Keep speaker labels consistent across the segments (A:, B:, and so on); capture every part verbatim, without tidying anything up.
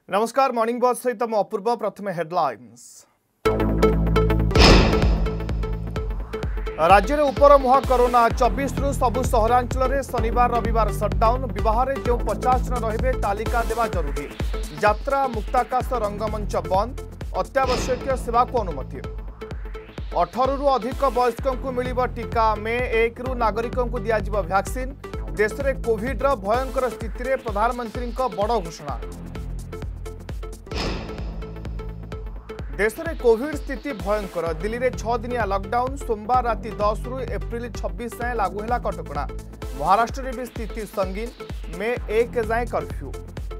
A: नमस्कार morning boss सहित मु अपूर्व प्रथम हेडलाइंस। राज्य में उपर मुह कोरोना चौबीस रु सबु सहरांचल में शनिवार रविवार सटडाउन। विवाह जो पचास जन रे तालिका देवा जरूरी। यात्रा मुक्ताकाश रंगमंच बंद। अत्यावश्यक सेवा को अनुमति। अठारह रु अधिक वयस्कों को मिलिब टीका। मे एक रु नागरिकों को दियाजिब वैक्सीन। देश में कोविड भयंकर स्थिति में प्रधानमंत्री बड़ घोषणा। देश में कोविड स्थिति भयंकर। दिल्ली में छह दिनिया लॉकडाउन। सोमवार राति दस रु एप्रिल छब्बीस जाए लागू है कटकणा। महाराष्ट्र में भी स्थिति संगीन। मे एक जाए कर्फ्यू।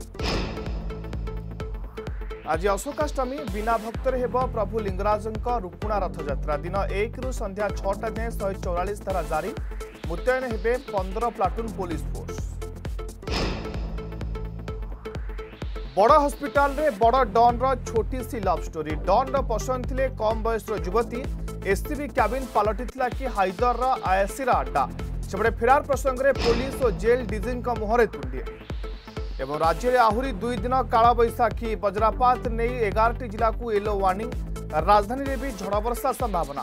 A: आज अशोकाष्टमी। बिना भक्तर हेब प्रभु लिंगराजंक रुकुणा रथयात्रा। दिन एक रु संध्या छटा जाए शहे चौरालीस धारा जारी। मुतयन हेबे पंद्रह प्लाटून पुलिस फोर्स। बड़ हस्पिटाल रे बड़ डॉन रो छोटी सी लव स्टोरी। डॉन रो पसंद थिले कम बयस युवती। एससीबी कैबिन पलटिथिला कि हाइदर रो आयसीर अड्डा। सेपटे फेरार प्रसंग में पुलिस और जेल डीजी मुहरे तुंडी। एवं राज्य में आहरी दुई दिन काल बैशाखी। वज्रपात नहीं एगारटी जिला को येलो वार्निंग। राजधानी में भी झड़ वर्षा संभावना।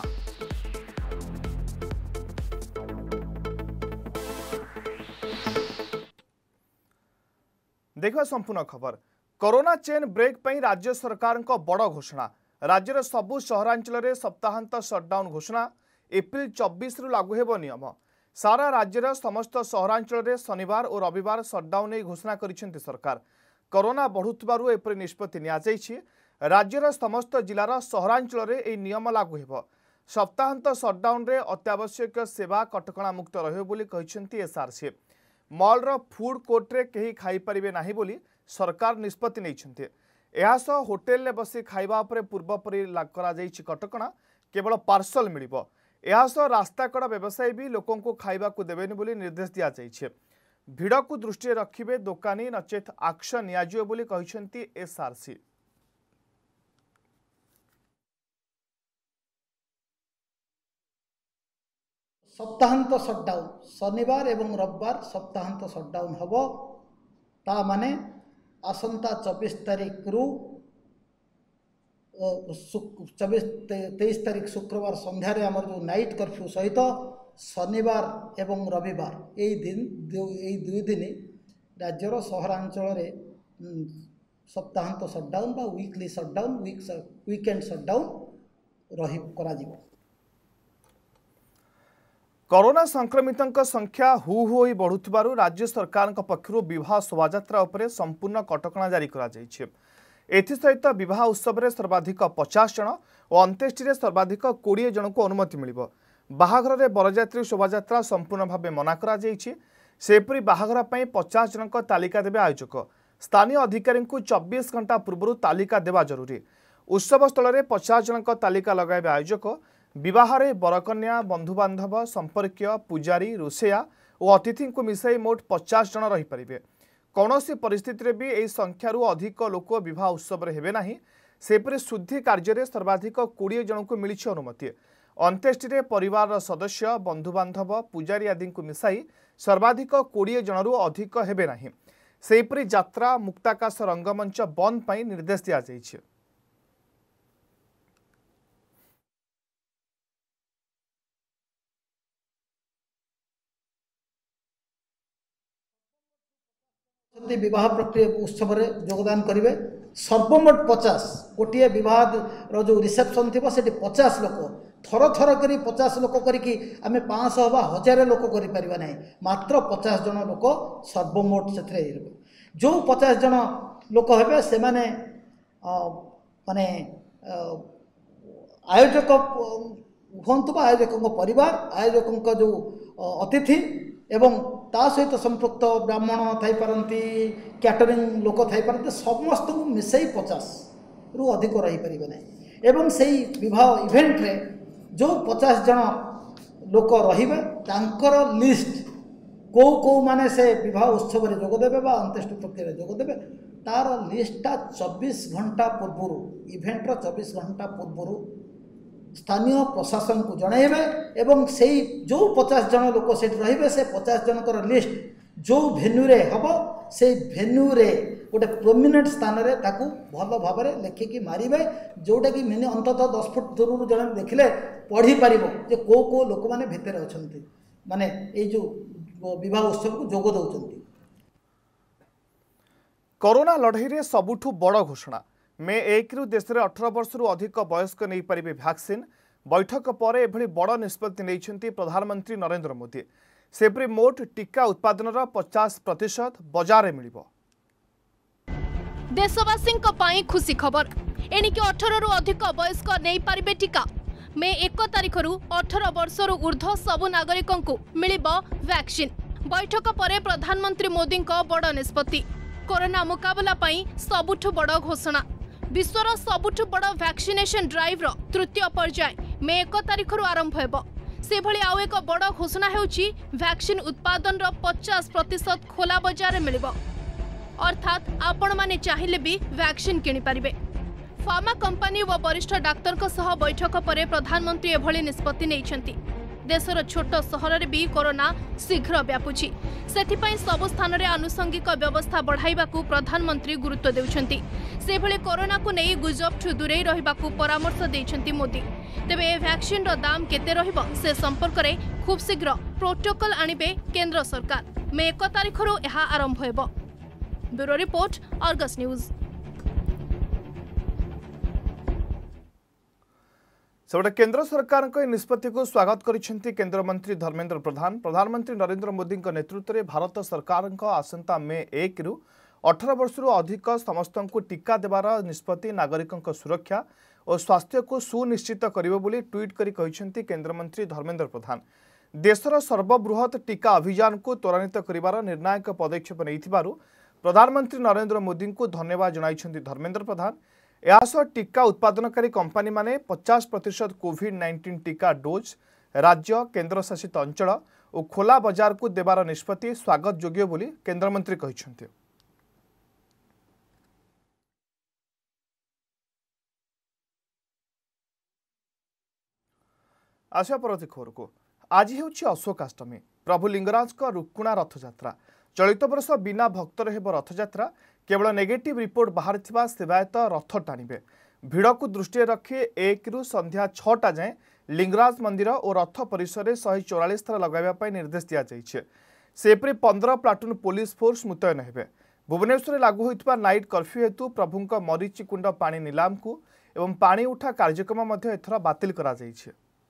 A: देखा संपूर्ण खबर। कोरोना चेन ब्रेक पर राज्य सरकार बड़ घोषणा। राज्यर सबु सहरांचल में सप्ताहांत सटडाउन घोषणा। एप्रिल चौबीस रु लागू हेब नियम। सारा राज्यर समस्त सहरांचल में शनिवार और रविवार सटडाउन नहीं घोषणा करिसेंति सरकार। कोरोना बढ़ुथिबारु एपरि निष्पत्ति निया जायछि। राज्यर समस्त जिलार सहरांचल में एही नियम लागू हेब। सप्ताहांत सटडाउन रे अत्यावश्यक सेवा कटकणा मुक्त रहिबो बोली कहिसेंति एसआरसी। मॉलर फूड कोर्ट रे केही खाई परिबे नाही बोली सरकार निष्पत्ति नैछन्ते। एहासह होटेल ले बसी खाइबा उपरे पूर्व परि करा जाइछि कटकणा। केवल पार्सल मिलिबो। एहासह रास्ताकड़ व्यवसायी भी लोकों को खाइबा को देबेनि बोली निर्देश दिया जाइछि। भिड़ को दृष्टि रखिबे दोकानी नचेत एक्शन नियाजियो बोली कहिसेंति एसआरसी।
B: सप्ताहांत सटडाउन शनिवार एवं रविवार सप्ताहांत सटडाउन हम ता माने आसंता चौबीस तारीख रु चौबीस तेईस तारीख शुक्रवार संध्यारे आमर जो नाइट कर्फ्यू सहित शनिवार एवं रविवार यही दिन यही दुई दिन राज्यर सहरांचल रे सप्ताहांत सटडाउन बा weekly shutdown week weekend shutdown रही करा जिवो।
A: कोरोना संक्रमितों संख्या हु हु बढ़ुथिबारु राज्य सरकार पक्षरु विवाह शोभायात्रा उपरे संपूर्ण कटकणा जारी करा जायछि। एथिसहित विवाह उत्सव में सर्वाधिक पचास जन और अंत्येष्टि सर्वाधिक बीस जन को अनुमति मिलिबो। बाहाघर रे बरयात्री शोभायात्रा संपूर्ण भाव मना करा जायछि। सेपरि बाहाघर पई पचास जन को तालिका देबे आयोजक। स्थानीय अधिकारी को चौबीस घंटा पूर्व तालिका देवा जरूरी। उत्सव स्थल में पचास जन को तालिका लगाइबे आयोजक। विवाह रे बरकन्या बंधुबांधव संपर्कीय पुजारी रोषेया और अतिथि को मिसाई मोट पचास जन रही पारिबे। कौनसी परिस्थिति रे भी एही संख्यारु अधिक लोक विवाह उत्सव रे हेबे नाही। सेपरि शुद्धि कार्य रे सर्वाधिक बीस जन को मिलिछि अनुमति। अंत्येष्टि रे परिवार सदस्य बंधुबांधव पुजारी आदि को मिसाई सर्वाधिक बीस जनरु अधिक हेबे नाही। सेपरि यात्रा मुक्ताकाश रंगमंच बंद पई निर्देश दिया जायछि।
B: विवाह प्रक्रिया उत्सव रे योगदान करेंगे सर्वमोट पचास गोटे विवाह रो जो रिसेप्शन थी से पचास लोक थर थर करी पचास लोक करी आम पाँच सौ बा हजार लोक करें ना मात्र पचास जन लोक सर्वमोट से जो पचास जन लोक हे से माने माने आयोजक हूँ आयोजकों परिवार आयोजकों जो अतिथि एवं ता सहित संपृक्त ब्राह्मण थाई पारंती कैटरिंग लोक थाई पारंती समस्त को मिसई पचास रु अधिक रही पारिबे नै। एवं सही विवाह इवेंट रे जो पचास जन लोक रहिबे तांकर लिस्ट को को माने से विवाह उत्सव रे जोग देबे बा अंत्येष्टि प्रक्रिया रे जोग देबे तार लिस्टटा चौबीस घंटा पूर्व इवेंट रो चौबीस घंटा पूर्व स्थानीय प्रशासन को जनइबे एवं से जो पचास जन लोक से रहिबे से पचास जनकर लिस्ट जो भेन्यू रे हबो से भेन्यू रे गोटे प्रोमिनेंट स्थान रे ताकू भल भाव में लेखिकी मारे जोटा कि मिनि अंततः दस फुट दूर जन देखले पढ़ी पारिबो जे को को लोक माने भितर अछंती माने ए जो विवाह उत्सव को जोग दउचंती।
A: कोरोना लड़ाई रे सबुठु बड़ घोषणा मे एक रु देश में अठारह वर्ष रु अधिक वयस्क नहीं पारिबे वैक्सीन। बैठक पर एभली बड़ निष्पत्ति नहीं प्रधानमंत्री नरेंद्र मोदी। सेपरी मोट टीका उत्पादन पचास प्रतिशत बजार में मिलिबो।
C: देशवासी खुशी खबर एणिकी अठारह रु अधिक वयस्क नहीं पारिबे टीका। मे एक तारिख रु अठारह वर्ष रु ऊर्ध्व सबु नागरिकों को मिलिबो वैक्सीन। बैठक पर प्रधानमंत्री मोदी बड़ निष्पत्ति। कोरोना मुकाबला पई सबुठु बड़ घोषणा। विश्वर सबुठु बड़ वैक्सीनेशन ड्राइव रो तृतीय पर्याय मे एक तारिख रु आरंभ हेबो। से भली आउ एक बड़ घोषणा हेउची वैक्सीन उत्पादन रो पचास प्रतिशत खोला बजार मिलिबो। अर्थात आपण माने चाहिले भी वैक्सीन किनि पारिबे। फार्मा कंपनी व वरिष्ठ डाक्टर सह बैठक पर प्रधानमंत्री एभली निष्पत्ति नेइछंती। देशर छोट सहर रे भी कोरोना शीघ्र व्यापुची। सेथिपई सब स्थान रे आनुषंगिक व्यवस्था बढ़ाइबाकू प्रधानमंत्री गुरुत्व देउछंती। से भली कोरोना को नहीं गुजबठु दूरे रहिबाकू परामर्श देइछंती मोदी। तेबे ए वैक्सीन रो दाम केते रहिबो से संपर्क रे खूब शीघ्र प्रोटोकॉल आनिबे केंद्र सरकार। मे एक तारिख रु एहा आरंभ हेबो। Bureau report Argus news.
A: सेबटे केंद्र सरकार निष्पत्ति को स्वागत करिसेंती केंद्र मंत्री धर्मेंद्र प्रधान। प्रधानमंत्री नरेंद्र मोदी नेतृत्व में भारत सरकार आसंता मे एक रु अठारह वर्ष रु अधिक समस्त को टीका देवार निष्पत्ति नागरिकों सुरक्षा और स्वास्थ्य को सुनिश्चित करिबो बोली ट्वीट करी कहिसेंती केंद्र मंत्री धर्मेंद्र प्रधान। देशर सर्वबृहत टीका अभियान को त्वरान्वित करिवार निर्णायक पदक्षेप नैथिबारु प्रधानमंत्री नरेंद्र मोदी को धन्यवाद जणाइछंती धर्मेंद्र प्रधान। यासह टीका उत्पादनकारी कंपनी माने पचास प्रतिशत कोविड नाइंटीन टीका डोज राज्य केंद्र शासित अंचल और खोला बाजार को देवार निष्पत्ति स्वागत योग्य बोली केंद्रमंत्री कहिसेंती। आशा परवर्ती खबर को आज हेउछि अशोकाष्टमी। प्रभु लिंगराज का रुक्कुणा रथयात्रा। चलित वर्ष बिना भक्तर हेब रथयात्रा। केवल नेगेटिव रिपोर्ट बाहर थिबा सेवायत रथ टाणिबे। भिड़ को दृष्टि रखी एक रु संध्या छटा जाए लिंगराज मंदिर और रथ परिसर में शहे चौरालीस थर लगाइबा निर्देश दिया जाइछे। सेपरि पंद्रह प्लाटून पुलिस फोर्स मुतयन हेबे। भुवनेश्वर लागू होइतबा नाइट कर्फ्यू हेतु प्रभुंक मरीचिकुंड पानी निलाम को एवं पानी उठा कार्यक्रम मध्य एथर बातिल करा जाइछे।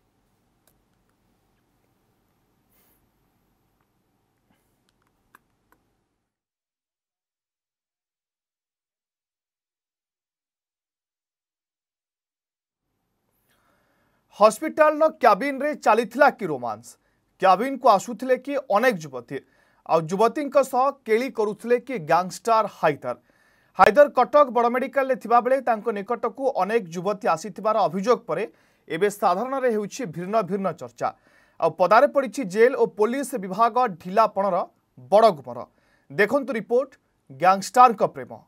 A: हॉस्पिटल क्याबिन रे चलीथिला कि रोमांस। क्याबिन को आसुथिले कि अनेक युवती आ युवती केली करुथिले कि गैंगस्टर हाइदर। हाइदर कटक बड़ मेडिकल रे थिबा बेले तांको निकट को अनेक युवती आसीथिबार अभियोग परे एबे साधारण रे हेउछि भिन्न भिन्न चर्चा। आ पदारे पड़िछि जेल और पुलिस विभाग ढिलापणर बड़ गुमर। देखंतु रिपोर्ट गैंगस्टर का प्रेम।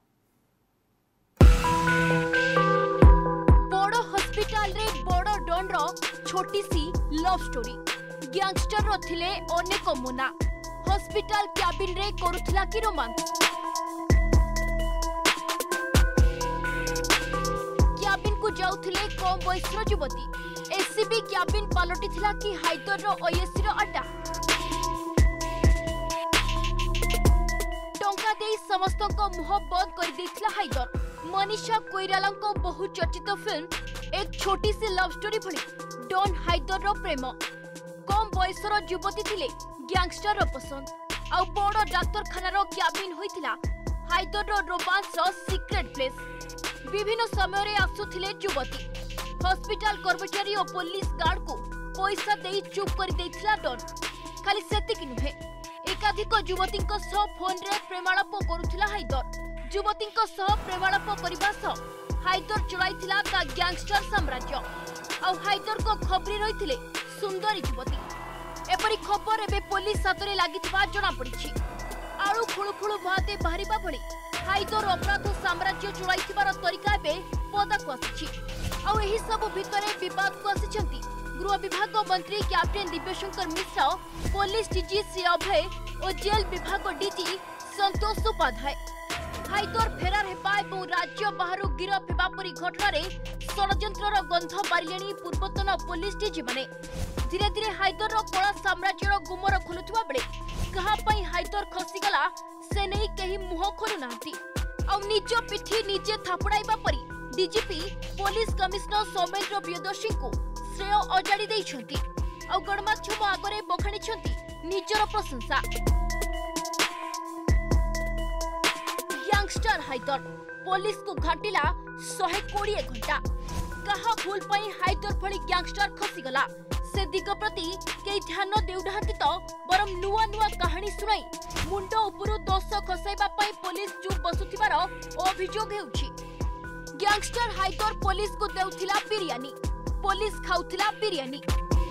C: छोटी सी लव स्टोरी। गैंगस्टर रो थिले अनेक मुना। हॉस्पिटल क्याबिन रे करुथिला कि रोमांस। क्याबिन को जाउथिले कम बयसर युवती। एससीबी क्याबिन पालटी थिला कि हाइदर रो ओएससी रो अड्डा। टंका देई समस्त को मुह बंद कर देथिला हाइदर। मनीषा कोइराला को बहुचर्चित फिल्म एक छोटी सी लव स्टोरी भली डॉन हाइदर रो प्रेम। कम बयसर युवती थिले गैंगस्टर रो पसंद। आ बड़ डाक्तरखाना रो क्याबिन होइतिला हाइदर रो रोमांस रो सीक्रेट प्लेस। विभिन्न समय रे आसुथिले युवती। हॉस्पिटल कर्मचारी और पुलिस गार्ड को पैसा देई चुप कर देथिला डॉन। खाली सेतिक नुहे एकाधिक युवती सह फोन रे प्रेमालाप करुथिला हाइदर। युवती सह प्रेमालाप करबा सह हाइदर चलाइथिला ता गैंगस्टर साम्राज्य। आ हाइदर को खबरी रहिथिले सुंदरी युवती। एपरी खबर एबे पुलिस हातरे लागिथिबा जणा पड़िछि। आळु खुळु खुळु भाते बाहरिबा भली हाइदर अपराध साम्राज्य चलाइथिबार तरीका एबे पदाक आसिछि। आ एही सब भितरे विवाद को आसिछंती गृह विभाग मंत्री captain Divyashankar Mishra, police DG Shri Abhay और जेल विभाग डीजी संतोष उपाध्याय। हाइदर फेरार हेबा और राज्य बाहर गिरफ हेबा परी घटना रे षड्यंत्रर गंध बारिलेनी पूर्वतन पुलिस डीजी माने। धीरे धीरे हाइदर कला साम्राज्यर गुमर खोलुवा बेले कहा हाइदर खसीगला से नहीं कहीं मुह खोलु नांती और निज पिठी निजे थापड़ाइबा परी DGP police commissioner Soumendra Priyadarshi को श्रेय अजाड़ी देइछंती और गणमाध्यम आगरे बखाणिछंती निजर प्रशंसा। गैंगस्टर हाइदर पुलिस को घाटिला एक सौ बीस घंटा कहा भूल पई हाइदर भली गैंगस्टर खसीगला से दिग प्रति कई ध्यान देउनाहांती तो बरम नुआ नुआ कहानी सुनाई मुंड उपरु दोष खसाइबा पई पुलिस चुप बसुथिबार अभियोग हेउछि। गैंगस्टर हाइदर पुलिस को देउथिला बिरयानी पुलिस खाउथिला बिरयानी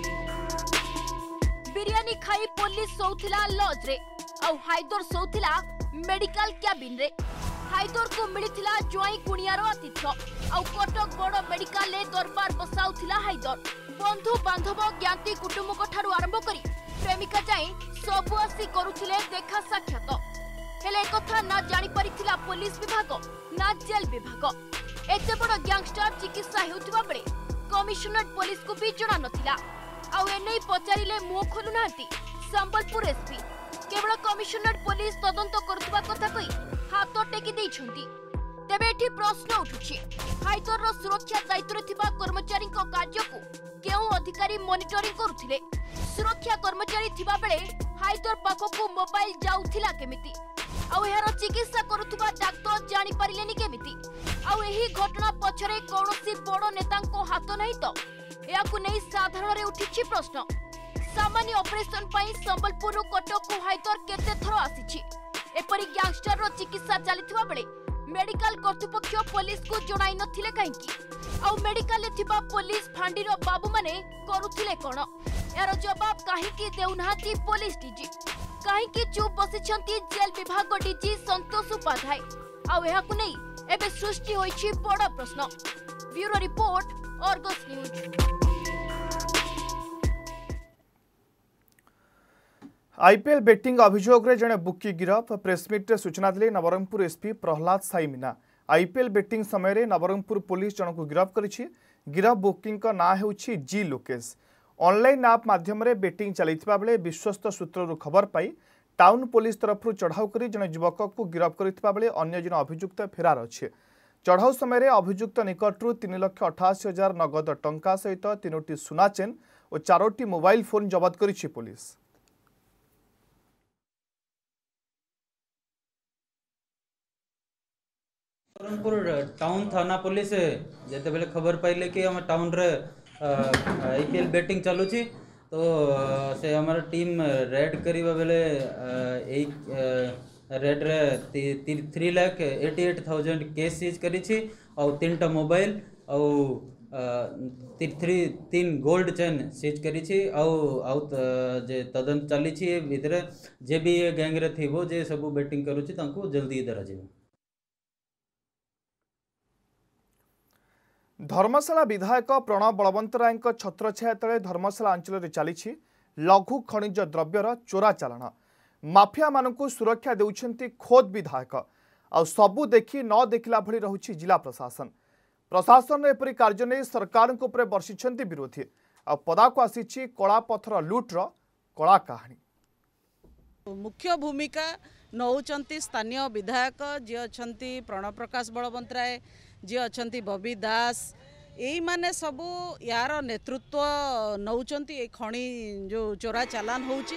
C: बिरयानी खाई पुलिस सोउथिला लॉज रे और हाइदर सोउथिला मेडिकल कैबिन रे। हाइदर को मिलिथिला जोई कुनियारो आतिथ्य और कटक बड़ मेडिकल ले दरबार बसाउथिला हाइदर। बंधु बांधव ज्ञाति कुटुंब ठारू आरंभ करी प्रेमिका जाए सबु आसी करुथिले देखा साक्षात हेले कथा ना जानी परिथिला पुलिस विभाग ना जेल विभाग। एते बड़ गैंगस्टर चिकित्सा हेउथिबा बेले कमिशनरेट पुलिस को भी जणा नथिला आउ एनै पचारिले मुह खोलु नांती संबलपुर एसपी। केवल कमिशनरेट पुलिस तदंत करुथिबा कथा कहि हाथ टेकी दैछंती। तेबे एठी प्रश्न उठुछि हाइदर रो सुरक्षा दायित्व थिबा कर्मचारी को कार्य को केउ अधिकारी मॉनिटरिंग करुथिले। सुरक्षा कर्मचारी थिबा बेले हाइदर पाखकु मोबाइल जाउथिला केमिति आउ एहार चिकित्सा करुथिबा डाक्टर जानि परिलेनी केमिति आउ एही घटना पछरे कोनोसी बड़ नेतांको हाथ नाही तो याकु नै साधारण रे उठिछि प्रश्न। सामान्य ऑपरेशन पई संबलपुर कटक को हाइदर केते थरो आसीछि एपरि गैंगस्टर रो चिकित्सा चलिथिबा बेले मेडिकल कर्तृपक्ष पुलिस को जणाई नथिले काहेकि आउ मेडिकल ले थिबा पुलिस फांडीर बाबू माने करुथिले कोन यार जवाब काहेकि देउनाहाती पुलिस डीजी काहेकि चुप बसिछंती जेल विभाग डीजी संतोष उपाध्याय आउ एहाकु नै एबे सृष्टि होइछि बड़ प्रश्न। Bureau report Argus news.
A: IPL betting अभियोग रे जने बुकी गिरफ प्रेसमिट रे सूचना दिले Nabarangpur SP Prahlad Sai Meena. IPL betting समय रे नवरंगपुर पुलिस जन को गिरफ करिछि। गिरफ बुकिंग का ना हेउछि जी लोकेश। ऑनलाइन ऐप माध्यम रे बेटिंग चलिथिबा बेले विश्वस्त सूत्ररु खबर पाई टाउन पुलिस तरफ चढ़ाऊ करी जने युवक को गिरफ करिथिबा बेले अन्य जन अभियुक्त फेरार अछि। चढ़ाऊ समय रे अभियुक्त निकटरू तीन लाख अठासी हजार नगद टंका सहित तीनोटी सुना चेन और चारोटी मोबाइल फोन जब्त करिछि पुलिस।
D: नवरंगपुर टाउन थाना पुलिस जेते बेले खबर पाइले कि हम टाउन रे आईपीएल बेटिंग चलुची तो से हमारा टीम रेड करिबा बेले एक रेड रे three lakh eighty eight thousand cash seize करिछि और तीनटा मोबाइल और थ्री तीन गोल्ड चेन सीज करिछि और आउ जे तदंत चलिछि भितरे जे भी गैंग रे थिबो जे सब बेटिंग करूछि तांको जल्दी दरा जेबो।
A: धर्मशाला विधायक प्रणव बलवंतराय छत्रछाया तले धर्मशाला अंचल चली लघु खनिज द्रव्यर चोरा चालाण माफिया मानकु सुरक्षा देउछंती खोद विधायक आ सबु देखि न देखिला भली रहुछि जिला प्रशासन। प्रशासन एपरि कार्य नै सरकार उपरे बर्षिछंती विरोधी आ पदा को आसीछि कला पथर लुट्र कला कहानी।
E: मुख्य भूमिका नौचंती स्थानीय विधायक जे अछंती प्रणव प्रकाश बलवंतराय जी अच्छा बबी दास यही माने सबू यार नेतृत्व नौचंती ए खणी जो चोरा चालान होउची।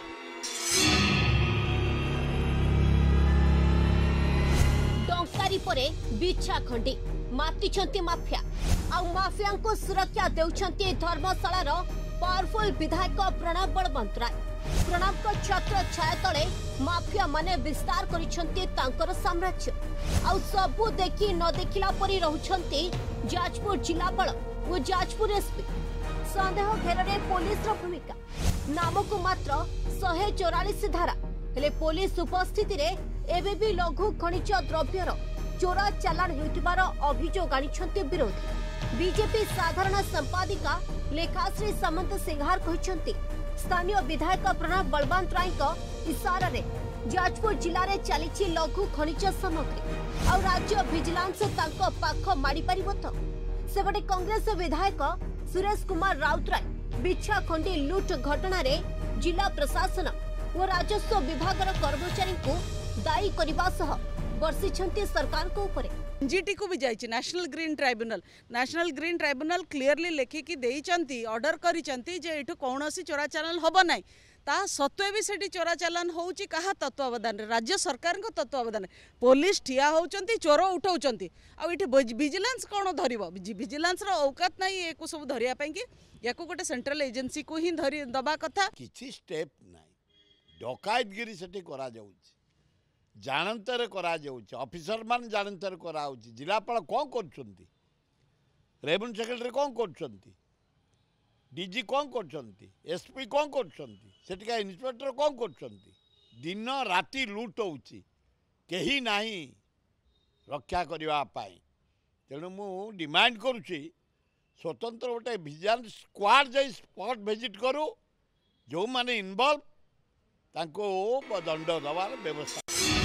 C: डंकारी परे बिछा खंडी मातिछंती माफिया आ माफिया को सुरक्षा देउछंती धर्मशाला रो पावरफुल विधायक प्रणव बलवंतराय। प्रणव को छत्र छाया तले माफिया माने विस्तार करिछंती तांकर साम्राज्य आ सबु देखि न देखिला परी रहुछंती जाजपुर जिलापाल और जाजपुर एसपी। संदेह घेरे पुलिस रो भूमिका नामको मात्र एक सौ चौवालीस धारा हेले पुलिस उपस्थिति रे एबे भी लघु खनिज द्रव्यर चोरा चालान हेउतिबार अभियोग आनिछंती विरोधी। बीजेपी साधारण संपादिका लेखाश्री सामंत सिंहार कहिछंती स्थानीय विधायक प्रणव बलवंतराय इशारा रे
F: जाजपुर जिले में चली लघु खनिज सामग्री आ राज्य विजिलेंस तांको पाख माड़ी पारिबो तो सेपटे कांग्रेस विधायक सुरेश कुमार राउतराय बिछाखंडी लुट घटना रे जिला प्रशासन और राजस्व विभाग कर्मचारी को दायी करने सह बर्षिछंती सरकार को ऊपर
E: एनजीटी को भी जाइए national green tribunal national green tribunal clearly लेखिकी देइचंती ऑर्डर करिचंती जे एठो कोनोसी चोरा चलन हबो नै ता सत्वे भी सेठी चोरा चलन होउची कहा तत्वावधान राज्य सरकार को तत्वावधान पुलिस ठिया होउचंती चोर उठाउचंती आ एठी विजिलेंस कोन धरिबो विजिलेंस रो औकात नै एको सब धरिया पई कि याको गोटे सेंट्रल एजेंसी को ही धरि दबा कथा
G: किछि स्टेप नै डकायतगिरी सेठी करा जाउची जानतर करा जाउची ऑफिसर मान जानतर करा होउची जिलापाल कोन करछंती रेवेन्यू सेक्रेटरी कोन करछंती डीजी कोन करछंती एसपी कोन करछंती सेटिका इंस्पेक्टर कोन करछंती दिन राति लूट होउची केही नाही रक्षा करबा पाई तेणु मु डिमांड करूची स्वतंत्र गोटे विजिलेंस स्क्वाड जाई स्पॉट विजिट करू जो माने इन्वॉल्व तांको दंड दबार व्यवस्था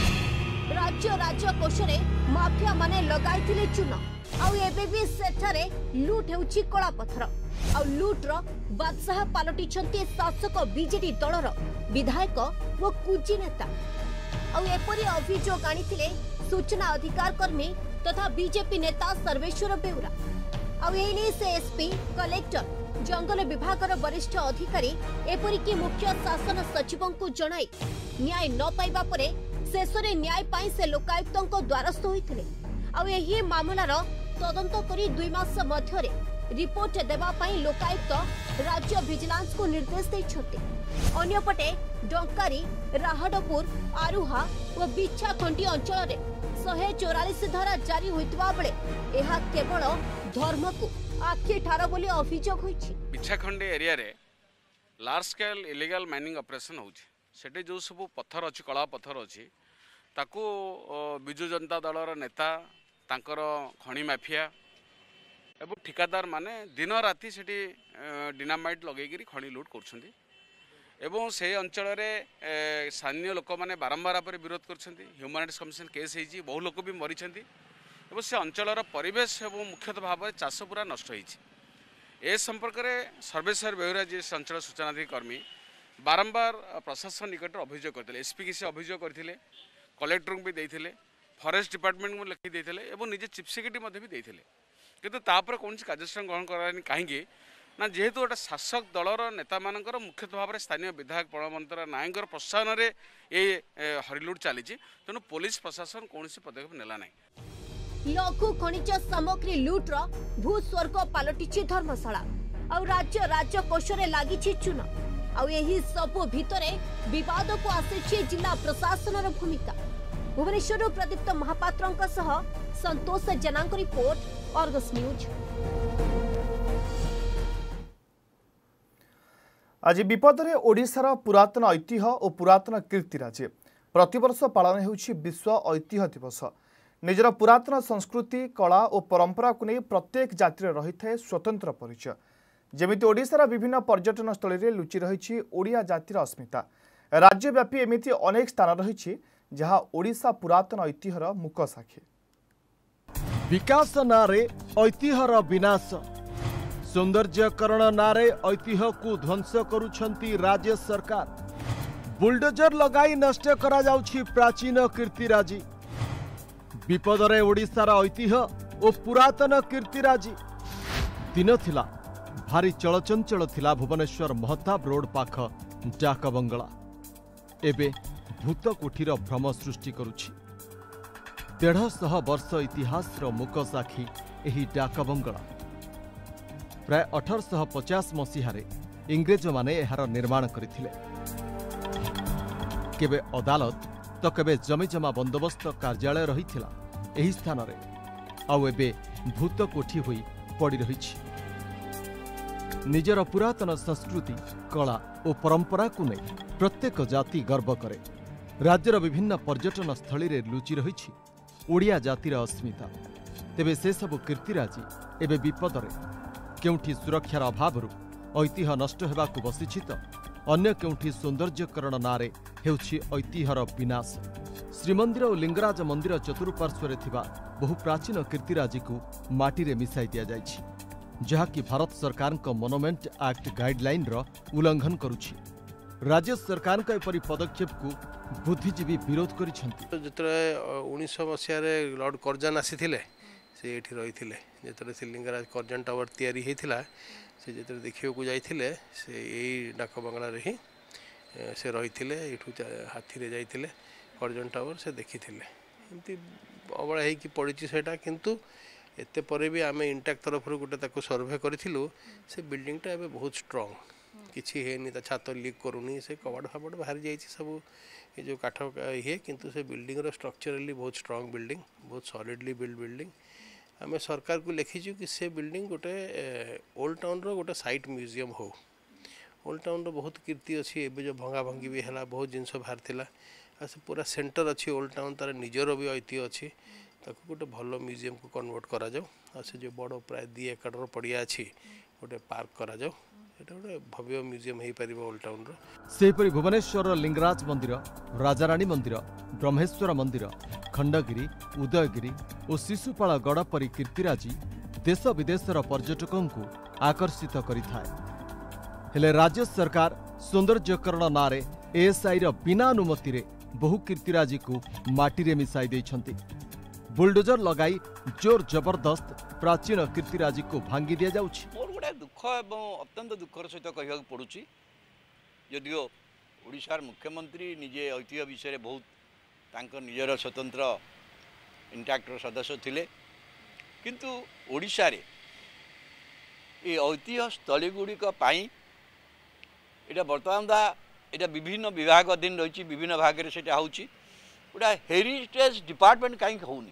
F: राज्य राज्य कोषरे माफिया माने लगाइथिले चून आउ एबे भी सेठारे लूट हेउची कळा पत्थर आउ लूट रो बादशाह पालटिछंती शासक बीजेडी दलर विधायक व कुजी नेता आउ एपरी अभियोग आनिथिले सूचना अधिकार कर्मी तथा बीजेपी नेता सर्वेश्वर बेउरा आउ एने से एसपी कलेक्टर जंगल विभागर वरिष्ठ अधिकारी एपरिकी मुख्य शासन सचिवों को जणाई न्याय न पाइबा परे शेषरे न्याय पाई से लोकायुक्तों द्वारस्थ होइथिले आउ एही मामलार तदंत करी दुई मास मध्यरे रिपोर्ट देबा पाई लोकायुक्त राज्य विजिलेंस को निर्देश दैछथि अन्यपटे डंकारी राहडपुर आरुहा और बिछाखंडी अंचल रे एक सौ चौवालीस धारा जारी होइतबा बेले एहा केवल धर्म को आखि ठार बोली अभियोग होइछि
H: बिछाखंडी एरिया रे large scale illegal mining operation होछि सेटे जो सब पत्थर अच्छी कला पत्थर अच्छी ताकू बिजु जनता दलर नेता तांकर खणी माफिया एवं ठिकादार माने दिन राति सेठी डिनामाइट लगेगिरी खणी लूट करछंती एवं से अंचल रे स्थानीय लोक माने बारंबार पर विरोध करछंती ह्यूमन राइट्स कमिशन केस हेछि बहु लोक भी मरिछंती एवं से अंचलर परिवेश एवं मुख्यतः भाव में चाष पूरा नष्ट होइछि ए संपर्क में सर्वेश्वर बेहुरा जी अंचल सूचनाधिकारी कर्मी बारंबार प्रशासन निकट अभियोग करते एसपी की से अभियोग करते कलेक्टर को भी देते फॉरेस्ट डिपार्टमेंट को लिखि देते और निजे चीफ सेक्रेटरी भी देते किंतु तापर कौन कार्यानुष्ठान ग्रहण करानी कहीं ना जेहेतु गोटे शासक दलर नेता मानकर मुख्यतः भाव में स्थानीय विधायक प्रणवंतर नायक प्रोत्साहन में ये हरिलुट चली तेणु पुलिस प्रशासन कौन पदक्षेप नेला ना
F: लघु खनिज सामग्री लुट्र भूस्वर्ग पलटि धर्मशाला आ राज्य राज्य कोषरे लागिछि चून आ एही सब भितरे विवाद को आसिछि जिला प्रशासन भूमिका भुवनेश्वर प्रदीप्त महापात्र सह Santosh Jena report Argus news.
A: आज विपदरे ओडिशार पुरातन ऐतिह्य और पुरातन कीर्तिराज प्रतिवर्ष पालन होउछि विश्व ऐतिह्य दिवस निजर पुरातन संस्कृति कला और परंपरा को नहीं प्रत्येक जातिर रही है स्वतंत्र परिचय जमिति ओडिशार विभिन्न पर्यटन स्थल में लुचि रही ओडिया जातिर अस्मिता राज्यव्यापी एमिति अनेक स्थान रही जहाँ ओडिशा पुरातन ऐतिह्यर मुक साक्षी
I: विकास नारे ऐतिह्यर विनाश सौंदर्यकरण नारे ऐतिह्य को ध्वंस करुछंती राज्य सरकार बुलडोजर लगाई नष्ट करा जाउछि प्राचीन कीर्तिराजी विपदरे ओडिशार ऐतिह्य और पुरातन कीर्तिराजी दिन थिला भारी चलचंचल थिला भुवनेश्वर महताब रोड पाख डाक बंगला एबे भूत कोठीर भ्रम सृष्टि करुछि डेढ़ शह वर्ष इतिहास मुक साक्षी एही डाक बंगला प्राय अठरश पचास मसीहारे इंग्रेज माने एहार निर्माण करथिले केबे अदालत तो केबे जमीजमा बंदोबस्त कार्यालय रही एही स्थान रे आउ एबे भूत कोठी होई पड़ी रही निजर पुरातन संस्कृति कला और परंपरा को नहीं प्रत्येक जाति गर्व करे राज्यर विभिन्न पर्यटन स्थली रे लुचि रही ओडिया जातिर अस्मिता तेबे से सब कीर्तिराजी एबे विपदरे केउठी सुरक्षार अभाव ऐतिह्य नष्ट हेबाकु बसिछि तो अन्य केउठी सौंदर्यकरण नारे हेउछि ऐतिह्यर विनाश। श्रीमंदिर और लिंगराज मंदिर चतुर्पार्श्वरे थिबा बहु प्राचीन कीर्तिराजी को माटी रे मिसाई दिया जायछि, जहाकी भारत सरकार को मोनुमेंट एक्ट गाइडलाइन रो उल्लंघन करुछि। राज्य सरकार का एपरी पदक्षेप को बुद्धिजीवी विरोध करिसेंति।
J: जतरे उन्नीस मसीह लॉर्ड कर्जन आसीथिले से एठी रहिथिले, जतरे से लिंगराज कर्जन टावर तैयारी हेतिला से जतरे देखियो को जाइथिले से एई डाक बंगला रे ही से रहिथिले। एठू हाथी रे जाइथिले कर्जन टावर से देखिथिले। एमती अबळा हे कि पडिछि सेटा, किंतु एते परे भी आमे इंटैक्ट तरफ रो गोटे ताको सर्वे करथिलु। से बिल्डिंग टा एबे बहुत स्ट्रांग किछि हेनी, ता छात लीक करूनी, से कबाड़ फाबड़ बाहर जाइछि सब ये जो काठ ये, किंतु से बिल्डिंग रो स्ट्रक्चरली बहुत स्ट्रांग बिल्डिंग, बहुत सॉलिडली बिल्ड बिल्डिंग। आमे सरकार को लिखिछु कि से बिल्डिंग गोटे ओल्ड टाउन रो गोटे साइट म्यूजियम हो। ओल्ड टाउन रो बहुत कीर्ति अछि, एबे जो भंगा भंगी भी हला बहुत जिनस बाहर थिला। आ से पूरा सेंटर अछि ओल्ड टाउन, तार निजर भी ऐतिह्य अछि, ताको गोटे भलो म्यूजियम को कन्वर्ट करा जाओ। आ से जो बड़ प्राय दु एकड़ रो पड़िया अछि गोटे पार्क करा जाओ। एटा गोटे भव्य म्यूजियम हे परिबो ओल्ड टाउन रो।
I: सेपरि भुवनेश्वर लिंगराज मंदिर, राजाराणी मंदिर, ब्रह्मेश्वर मंदिर, खंडगिरी, उदयगिरी और शिशुपाल गड़ परी कीर्तिराजी देश विदेशर पर्यटकों को आकर्षित करिथाए। हेले राज्य सरकार सौंदर्यकरण नारे एएसआई रो बिना अनुमति रे बहु कीर्तिराजी को माटी रे मिसाई दैछंती। बुलडोजर लगाई जोर जबरदस्त प्राचीन कीर्तिराजी को भांगी दिया जाउछि।
K: मोर गोटे दुख एवं अत्यंत दुखर सहित कहवा पड़ुछि, यदिओ ओडिशार मुख्यमंत्री निजे ऐतिह्य विषय बहुत तांकर निजर स्वतंत्र इंटैक्टर सदस्य थिले, किंतु ओडिशा रे ए ऐतिह्य स्थली गुड़िक पाई एटा वर्तमान दा एटा विभिन्न विभाग अधीन रही, विभिन्न भाग में सेटा होउछि। गोटा हेरिटेज डिपार्टमेंट कहीं होनी,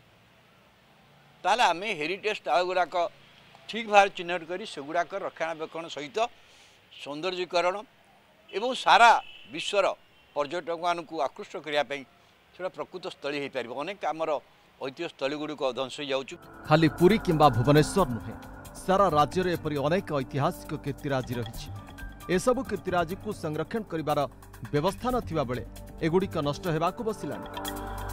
K: ताले आमे हेरिटेज स्थल गुड़ाक ठीक भाव चिन्हट करी से गुड़ाक रक्षणाबेक्षण सहित सौंदर्यीकरण एवं सारा विश्वर पर्यटक मानक आकृष्ट करने से प्रकृत स्थली हो पार। अनेक आमर ऐतिह्य स्थली गुड़िक ध्वंस हो जाऊँ।
I: खाली पुरी किंबा भुवनेश्वर नुहे, सारा राज्य में एपरी अनेक ऐतिहासिक कीर्तिराजी रही। एसबु कीर्तिराजी को संरक्षण करिबार व्यवस्था नथिबा बेले एगुड़िक नष्ट हेबाकु बसिलानि।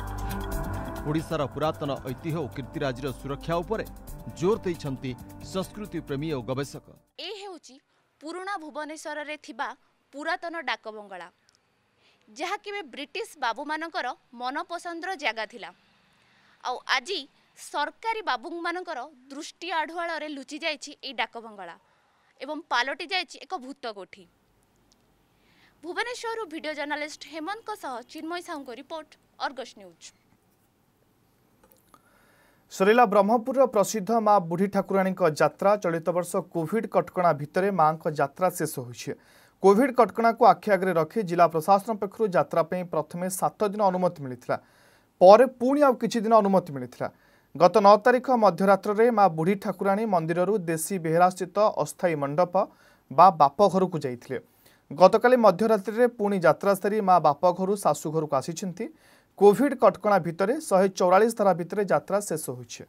I: ओडिशार पुरातन ऐतिह्य और कीर्तिराजीर सुरक्षा उपरे जोर दैछंती संस्कृति प्रेमी और गवेषक।
L: ए हेउची पुराना भुवनेश्वर रे थिबा पुरातन डाक बंगला, जहा कि ब्रिटिश बाबू मानकर मनपसंदर जगह थिला। आ आजी सरकारी बाबू मानकर दृष्टि आढ़ुआल रे लुचि जाइछि ए डाक बंगला एवं पालटी जाइछि एक भूत कोठी। भुवनेश्वर वीडियो जर्नलिस्ट हेमंत को सह चिन्मय साहू को रिपोर्ट, अर्गस न्यूज।
A: सरिला ब्रह्मपुर प्रसिद्ध माँ बुढ़ी ठाकुराणी यात्रा चलित वर्ष कोविड कटकणा भितर माँ यात्रा शेष होइछे। कोविड कटकणा को आखि आगे रखी जिला प्रशासन पक्षरु यात्रा पे प्रथमे सात दिन अनुमति मिलिथिला, पर पुणी आउ किछि दिन अनुमति मिलिथिला। गत नौ तारिख मध्यरात्र रे माँ बुढ़ी ठाकुराणी मंदिररू देशी बेहरा स्थित अस्थायी मंडप बा बापघर को जाइथिले। गतकाली मध्यरात्रि रे पुणी यात्रा सारी माँ बापघर शाशुघर को आसिछंती। कोविड कटकणा भितर शहे चौरालीस धारा भितर यात्रा शेष होइछे।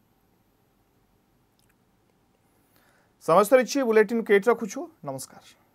A: समस्त बुलेटिन केट रखुछु। नमस्कार।